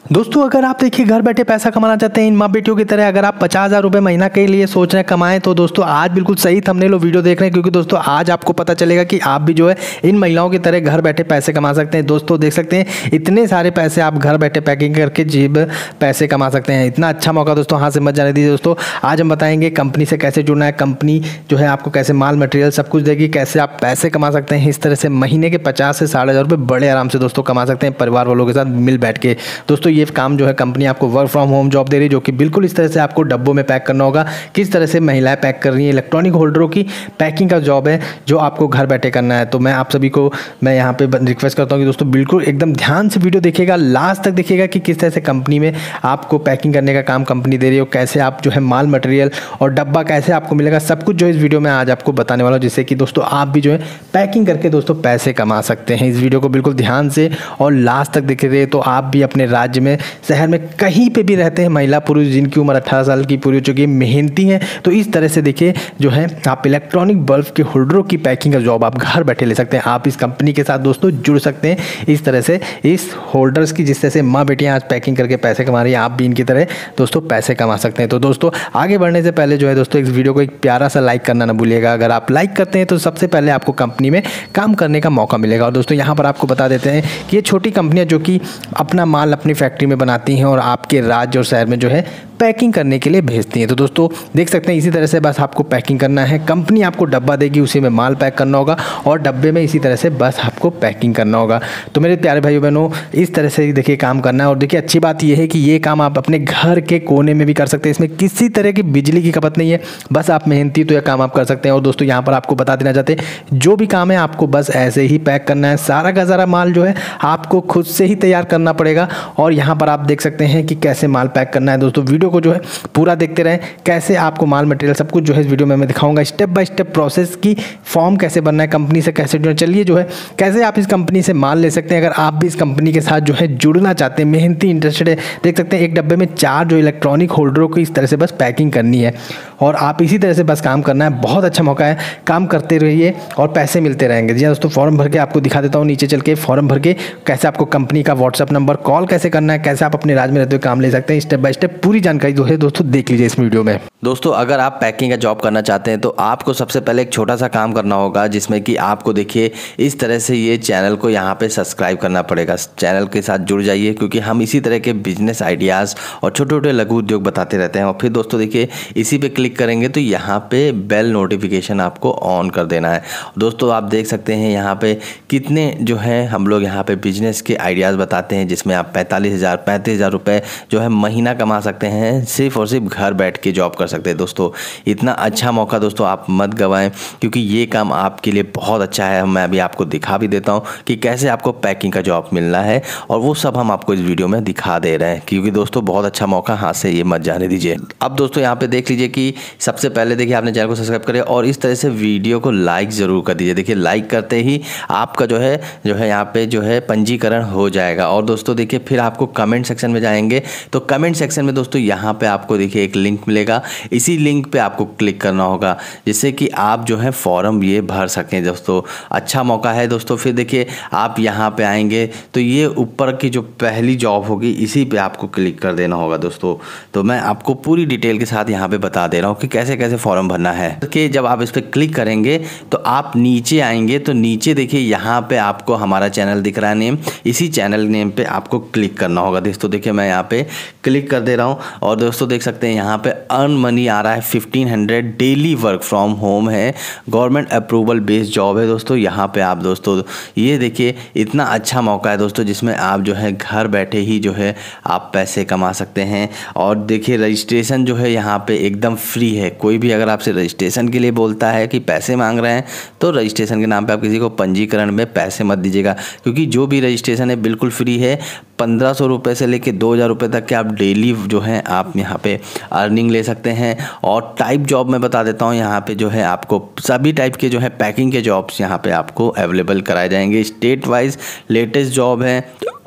दोस्तों अगर आप देखिए घर बैठे पैसा कमाना चाहते हैं इन माँ बेटियों की तरह, अगर आप 50,000 रुपये महीना के लिए सोच रहे हैं कमाएं, तो दोस्तों आज बिल्कुल सही थंबनेल वीडियो देख रहे हैं, क्योंकि दोस्तों आज आपको पता चलेगा कि आप भी जो है इन महिलाओं की तरह घर बैठे पैसे कमा सकते हैं। दोस्तों देख सकते हैं इतने सारे पैसे आप घर बैठे पैकिंग करके जेब पैसे कमा सकते हैं। इतना अच्छा मौका दोस्तों हाथ से मत जाने दीजिए। दोस्तों आज हम बताएंगे कंपनी से कैसे जुड़ना है, कंपनी जो है आपको कैसे माल मटेरियल सब कुछ देगी, कैसे आप पैसे कमा सकते हैं। इस तरह से महीने के 50 से 60,000 रुपये बड़े आराम से दोस्तों कमा सकते हैं परिवार वालों के साथ मिल बैठ के। दोस्तों ये काम जो है कंपनी आपको वर्क फ्रॉम होम जॉब दे रही है, जो कि बिल्कुल इस तरह से आपको डब्बों में पैक करना होगा। किस तरह से महिलाएं पैक कर रही हैं, इलेक्ट्रॉनिक होल्डरों की पैकिंग का जॉब है जो आपको घर बैठे करना है। तो मैं आप सभी को मैं यहाँ पे रिक्वेस्ट करता हूँ कि दोस्तों बिल्कुल एकदम ध्यान से वीडियो देखिएगा, लास्ट तक देखिएगा कि किस तरह से कंपनी में आपको पैकिंग करने का काम कंपनी दे रही हो, कैसे आप जो है माल मटेरियल और डब्बा कैसे आपको मिलेगा, सब कुछ जो इस वीडियो में आज आपको बताने वाला हूँ, जिससे कि दोस्तों आप भी जो है पैकिंग करके दोस्तों पैसे कमा सकते हैं। इस वीडियो को बिल्कुल ध्यान से और लास्ट तक देख रहे तो आप भी अपने राज्य में शहर में कहीं पे भी रहते हैं महिला पुरुष जिनकी उम्र 18 साल की पूरी हो चुकी है, मेहनती हैं, तो इस तरह से देखिए जो है आप इलेक्ट्रॉनिक बल्ब के होल्डरों की पैकिंग का जॉब आप घर बैठे ले सकते हैं। आप इस कंपनी के साथ दोस्तों जुड़ सकते हैं इस तरह से, इस होल्डर्स की जिस तरह से माँ बेटियाँ आज पैकिंग करके पैसे कमा रही हैं, आप भी इनकी तरह दोस्तों पैसे कमा सकते हैं। तो दोस्तों आगे बढ़ने से पहले जो है दोस्तों इस वीडियो को एक प्यारा सा लाइक करना ना भूलिएगा। अगर आप लाइक करते हैं तो सबसे पहले आपको कंपनी में काम करने का मौका मिलेगा। और दोस्तों यहाँ पर आपको बता देते हैं कि ये छोटी कंपनियाँ जो कि अपना माल अपनी फैक्ट्री में बनाती हैं और आपके राज्य और शहर में जो है पैकिंग करने के लिए भेजती हैं। तो दोस्तों देख सकते हैं इसी तरह से बस आपको पैकिंग करना है, कंपनी आपको डब्बा देगी, उसी में माल पैक करना होगा और डब्बे में इसी तरह से बस आपको पैकिंग करना होगा। तो मेरे प्यारे भाइयों बहनों इस तरह से देखिए काम करना है। और देखिए अच्छी बात यह है कि ये काम आप अपने घर के कोने में भी कर सकते हैं, इसमें किसी तरह की बिजली की खपत नहीं है, बस आप मेहनती तो यह काम आप कर सकते हैं। और दोस्तों यहाँ पर आपको बता देना चाहते हैं जो भी काम है आपको बस ऐसे ही पैक करना है, सारा का सारा माल जो है आपको खुद से ही तैयार करना पड़ेगा। और यहाँ पर आप देख सकते हैं कि कैसे माल पैक करना है। दोस्तों वीडियो को जो है पूरा देखते रहें, कैसे आपको माल मटेरियल सब कुछ जो है इस वीडियो में मैं दिखाऊंगा, स्टेप बाय स्टेप प्रोसेस की फॉर्म कैसे बनना है, कंपनी से कैसे जुड़ना, चलिए जो है कैसे आप इस कंपनी से माल ले सकते हैं। अगर आप भी इस कंपनी के साथ जो है जुड़ना चाहते हैं, मेहनती इंटरेस्टेड है, देख सकते हैं एक डब्बे में 4 जो इलेक्ट्रॉनिक होल्डरों की इस तरह से बस पैकिंग करनी है और आप इसी तरह से बस काम करना है। बहुत अच्छा मौका है, काम करते रहिए और पैसे मिलते रहेंगे। जी दोस्तों फॉर्म भर के आपको दिखा देता हूँ, नीचे चल के फॉर्म भर के कैसे आपको कंपनी का व्हाट्सअप नंबर कॉल कैसे करना है, कैसे आप अपने राज्य में रहते हुए काम ले सकते हैं, स्टेप बाय स्टेप पूरी जानकारी जो है दोस्तों देख लीजिए इस वीडियो में। दोस्तों अगर आप पैकिंग का जॉब करना चाहते हैं तो आपको सबसे पहले एक छोटा सा काम करना होगा, जिसमें कि आपको देखिए इस तरह से ये चैनल को यहाँ पे सब्सक्राइब करना पड़ेगा। चैनल के साथ जुड़ जाइए, क्योंकि हम इसी तरह के बिजनेस आइडियाज़ और छोटे छोटे लघु उद्योग बताते रहते हैं। और फिर दोस्तों देखिए इसी पे क्लिक करेंगे तो यहाँ पे बेल नोटिफिकेशन आपको ऑन कर देना है। दोस्तों आप देख सकते हैं यहाँ पे कितने जो है हम लोग यहाँ पे बिजनेस के आइडियाज़ बताते हैं, जिसमें आप 35,000 रुपये जो है महीना कमा सकते हैं, सिर्फ और सिर्फ घर बैठ के जॉब कर सकते हैं। दोस्तों इतना अच्छा मौका दोस्तों आप मत गवाएं, क्योंकि ये काम आपके लिए बहुत अच्छा है। मैं अभी आपको दिखा भी देता हूं कि कैसे आपको पैकिंग का जॉब मिलना है, और वो सब हम आपको इस वीडियो में दिखा दे रहे हैं, क्योंकि दोस्तों बहुत अच्छा मौका, हाथ से ये मत जाने दीजिए। अब दोस्तों यहाँ पे देख लीजिए कि सबसे पहले देखिए आपने चैनल को सब्सक्राइब करें और इस तरह से वीडियो को लाइक ज़रूर कर दीजिए। देखिए लाइक करते ही आपका जो है यहाँ पे जो है पंजीकरण हो जाएगा। और दोस्तों देखिए फिर आपको कमेंट सेक्शन में जाएंगे तो कमेंट सेक्शन में दोस्तों यहाँ पे आपको देखिए एक लिंक मिलेगा, इसी लिंक पे आपको क्लिक करना होगा, जिससे कि आप जो है फॉर्म ये भर सकें। दोस्तों अच्छा मौका है दोस्तों। फिर देखिए आप यहाँ पे आएंगे तो ये ऊपर की जो पहली जॉब होगी इसी पे आपको क्लिक कर देना होगा दोस्तों। तो मैं आपको पूरी डिटेल के साथ यहाँ पे बता दे रहा हूँ कि कैसे कैसे फॉर्म भरना है। कि जब आप इस पर क्लिक करेंगे तो आप नीचे आएंगे तो नीचे देखिए यहाँ पे आपको हमारा चैनल दिख रहा है नेम, इसी चैनल नेम पे आपको क्लिक करना होगा। दोस्तों देखिए मैं यहाँ पे क्लिक कर दे रहा हूँ और दोस्तों देख सकते हैं यहाँ पे अर्न मनी आ रहा है 1500, डेली वर्क फ्रॉम होम है, गवर्नमेंट अप्रूवल बेस्ड जॉब है। दोस्तों यहाँ पे आप दोस्तों ये देखिए इतना अच्छा मौका है दोस्तों, जिसमें आप जो है घर बैठे ही जो है आप पैसे कमा सकते हैं। और देखिए रजिस्ट्रेशन जो है यहाँ पे एकदम फ्री है। कोई भी अगर आपसे रजिस्ट्रेशन के लिए बोलता है कि पैसे मांग रहे हैं तो रजिस्ट्रेशन के नाम पे आप किसी को पंजीकरण में पैसे मत दीजिएगा, क्योंकि जो भी रजिस्ट्रेशन है बिल्कुल फ्री है। 1500 रुपये से लेके 2000 रुपये तक के आप डेली जो है आप यहाँ पे अर्निंग ले सकते हैं। और टाइप जॉब मैं बता देता हूँ, यहाँ पे जो है आपको सभी टाइप के जो है पैकिंग के जॉब्स यहाँ पे आपको अवेलेबल कराए जाएंगे। स्टेट वाइज लेटेस्ट जॉब है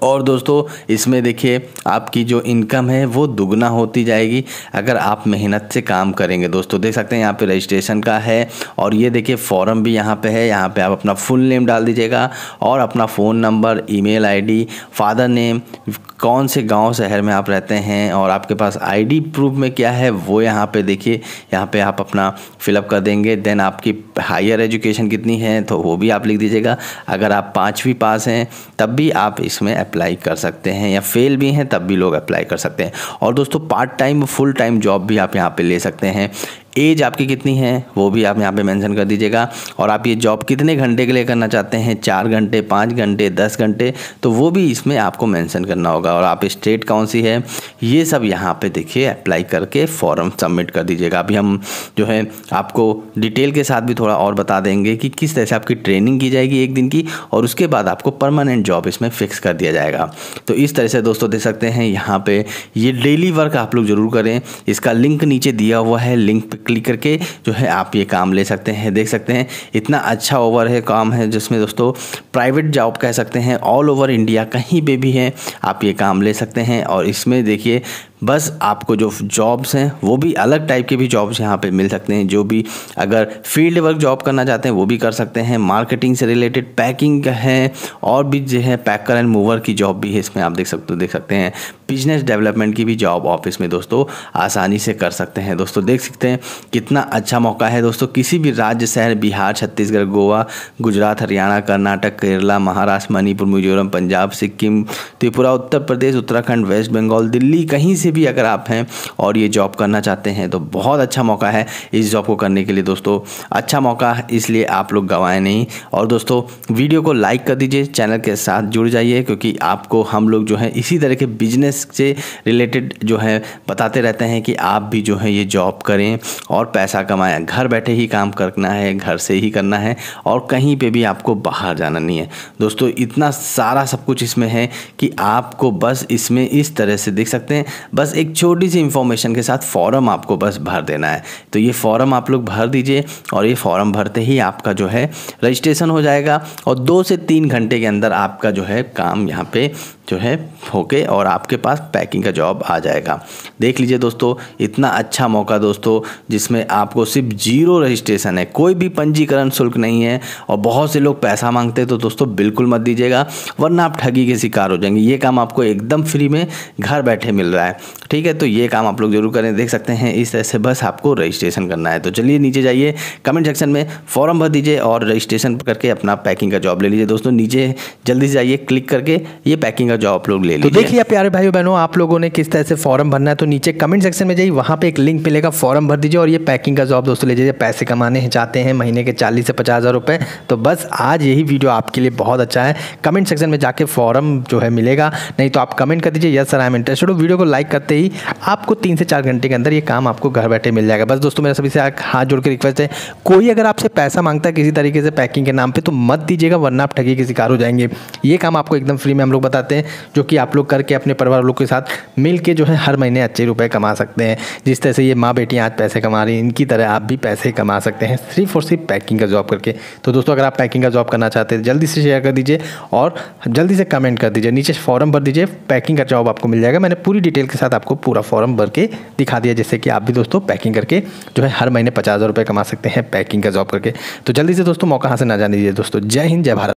और दोस्तों इसमें देखिए आपकी जो इनकम है वो दुगना होती जाएगी अगर आप मेहनत से काम करेंगे। दोस्तों देख सकते हैं यहाँ पे रजिस्ट्रेशन का है और ये देखिए फॉर्म भी यहाँ पे है। यहाँ पे आप अपना फुल नेम डाल दीजिएगा और अपना phone number, email ID, father name, कौन से गांव शहर में आप रहते हैं और आपके पास आईडी प्रूफ में क्या है वो यहाँ पे देखिए, यहाँ पे आप अपना फिलअप कर देंगे। देन आपकी हायर एजुकेशन कितनी है तो वो भी आप लिख दीजिएगा। अगर आप 5वीं पास हैं तब भी आप इसमें अप्लाई कर सकते हैं, या फेल भी हैं तब भी लोग अप्लाई कर सकते हैं। और दोस्तों part time full time job भी आप यहाँ पे ले सकते हैं। एज आपकी कितनी है वो भी आप यहाँ पे मेंशन कर दीजिएगा। और आप ये जॉब कितने घंटे के लिए करना चाहते हैं, 4 घंटे, 5 घंटे, 10 घंटे, तो वो भी इसमें आपको मेंशन करना होगा। और आप स्टेट कौन सी है ये सब यहाँ पे देखिए अप्लाई करके फॉर्म सबमिट कर दीजिएगा। अभी हम जो है आपको डिटेल के साथ भी थोड़ा और बता देंगे कि किस तरह से आपकी ट्रेनिंग की जाएगी 1 दिन की, और उसके बाद आपको परमानेंट जॉब इसमें फिक्स कर दिया जाएगा। तो इस तरह से दोस्तों देख सकते हैं यहाँ पे ये डेली वर्क आप लोग ज़रूर करें। इसका लिंक नीचे दिया हुआ है, लिंक पे क्लिक करके जो है आप ये काम ले सकते हैं। देख सकते हैं इतना अच्छा ओवर है काम है, जिसमें दोस्तों प्राइवेट जॉब कह सकते हैं, ऑल ओवर इंडिया कहीं पे भी है आप ये काम ले सकते हैं। और इसमें देखिए बस आपको जो जॉब्स हैं वो भी अलग टाइप के भी जॉब्स यहाँ पे मिल सकते हैं। जो भी अगर फील्ड वर्क जॉब करना चाहते हैं वो भी कर सकते हैं, मार्केटिंग से रिलेटेड, पैकिंग है, और भी जो है पैकर एंड मूवर की जॉब भी है इसमें आप देख सकते हैं। बिजनेस डेवलपमेंट की भी जॉब ऑफिस में दोस्तों आसानी से कर सकते हैं। दोस्तों देख सकते हैं कितना अच्छा मौका है दोस्तों। किसी भी राज्य, शहर, बिहार, छत्तीसगढ़, गोवा, गुजरात, हरियाणा, कर्नाटक, केरला, महाराष्ट्र, मणिपुर, मिजोरम, पंजाब, सिक्किम, त्रिपुरा, उत्तर प्रदेश, उत्तराखंड, वेस्ट बंगाल, दिल्ली, कहीं से भी अगर आप हैं और ये जॉब करना चाहते हैं तो बहुत अच्छा मौका है इस जॉब को करने के लिए। दोस्तों अच्छा मौका है, इसलिए आप लोग गंवाएं नहीं। और दोस्तों वीडियो को लाइक कर दीजिए, चैनल के साथ जुड़ जाइए, क्योंकि आपको हम लोग जो है इसी तरह के बिजनेस से रिलेटेड जो है बताते रहते हैं कि आप भी जो है ये जॉब करें और पैसा कमाएं। घर बैठे ही काम करना है, घर से ही करना है और कहीं पे भी आपको बाहर जाना नहीं है। दोस्तों इतना सारा सब कुछ इसमें है कि आपको बस इसमें इस तरह से देख सकते हैं, बस एक छोटी सी इंफॉर्मेशन के साथ फॉर्म आपको बस भर देना है। तो ये फॉर्म आप लोग भर दीजिए और ये फॉर्म भरते ही आपका जो है रजिस्ट्रेशन हो जाएगा और 2 से 3 घंटे के अंदर आपका जो है काम यहाँ पे जो है होके और आपके पास पैकिंग का जॉब आ जाएगा। देख लीजिए दोस्तों इतना अच्छा मौका दोस्तों, जिसमें आपको सिर्फ 0 रजिस्ट्रेशन है, कोई भी पंजीकरण शुल्क नहीं है। और बहुत से लोग पैसा मांगते हैं तो दोस्तों बिल्कुल मत दीजिएगा, वरना आप ठगी के शिकार हो जाएंगे। ये काम आपको एकदम फ्री में घर बैठे मिल रहा है, ठीक है। तो ये काम आप लोग जरूर करें। देख सकते हैं इस तरह से बस आपको रजिस्ट्रेशन करना है। तो चलिए नीचे जाइए, कमेंट सेक्शन में फॉर्म भर दीजिए और रजिस्ट्रेशन करके अपना पैकिंग का जॉब ले लीजिए। दोस्तों नीचे जल्दी से जाइए, क्लिक करके ये पैकिंग जॉब आप लोग ले लीजिए। तो देखिए प्यारे भाइयों बहनों, आप लोगों ने किस तरह से फॉर्म भरना है। तो नीचे कमेंट सेक्शन में जाइए, वहाँ पे एक लिंक मिलेगा, फॉर्म भर दीजिए और ये पैकिंग का जॉब दोस्तों ले लीजिए। पैसे कमाने चाहते हैं महीने के 40 से 50 हज़ार रुपये, तो बस आज यही वीडियो आपके लिए बहुत अच्छा है। कमेंट सेक्शन में जाके फॉर्म जो है मिलेगा, नहीं तो आप कमेंट कर दीजिए yes sir I am interested. Video को लाइक करते ही आपको 3 से 4 घंटे के अंदर ये काम आपको घर बैठे मिल जाएगा। बस दोस्तों मेरा सभी से हाथ जोड़ के रिक्वेस्ट है, कोई अगर आपसे पैसा मांगता है किसी तरीके से पैकिंग के नाम पे तो मत दीजिएगा, वरना आप ठगी के शिकार हो जाएंगे। ये काम आपको एकदम फ्री में हम लोग बताते हैं, जो कि आप लोग करके अपने परिवार लोग के साथ मिल के जो है हर महीने अच्छे रुपए कमा सकते हैं। जिस तरह से ये माँ बेटियाँ आज पैसे कमा रही हैं, इनकी तरह आप भी पैसे कमा सकते हैं सिर्फ और सिर्फ पैकिंग का जॉब करके। तो दोस्तों अगर आप पैकिंग का जॉब करना चाहते हैं जल्दी से शेयर कर दीजिए और जल्दी से कमेंट कर दीजिए, नीचे फॉर्म भर दीजिए, पैकिंग का जॉब आपको मिल जाएगा। मैंने पूरी डिटेल के साथ आपको पूरा फॉर्म भर के दिखा दिया, जिससे कि आप भी दोस्तों पैकिंग करके जो है हर महीने 50,000 रुपये कमा सकते हैं पैकिंग का जॉब करके। तो जल्दी से दोस्तों मौका हासिल ना जाने दीजिए दोस्तों। जय हिंद, जय भारत।